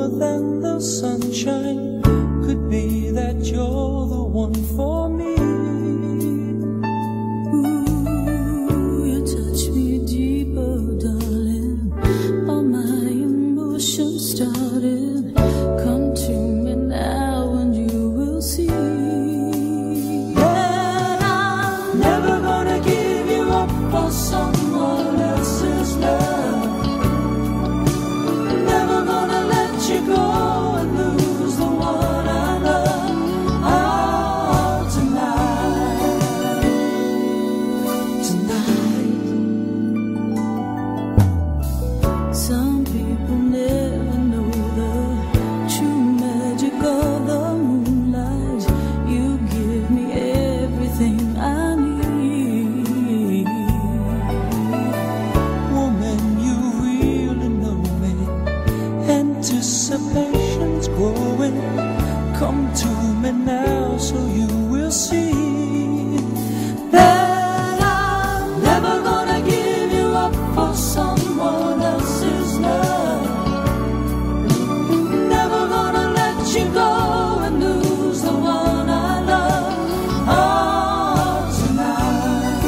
warmer than the sunshine. Could be that you're the one for me. Ooh, you touch me deeper, darling. All my emotions started. Come to me now and you will see that I'm never gonna give you up for someone else's love. Never gonna let you go and lose the one I love. Oh, tonight. Some people never know the true magic of the moonlight. You give me everything I need. Woman, you really know me. Anticipation's growing. Come to me now so you will see that I'm never gonna give you up for someone else's love. Never gonna let you go and lose the one I love. Oh, tonight,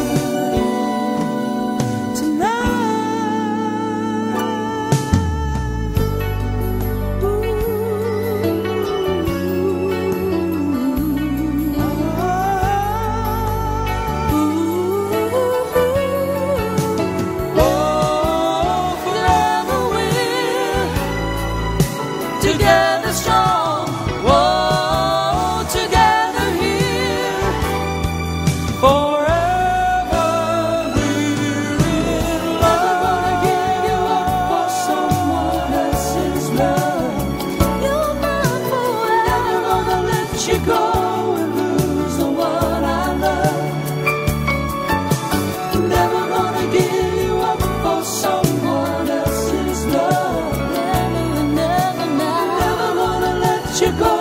together strong, oh, together here, forever we're in love. Never gonna give you up for someone else's love. You're mine forever. Never gonna let you go and lose the one I love. Never gonna give you up for someone else's love. Never, never, never. Never gonna let you go.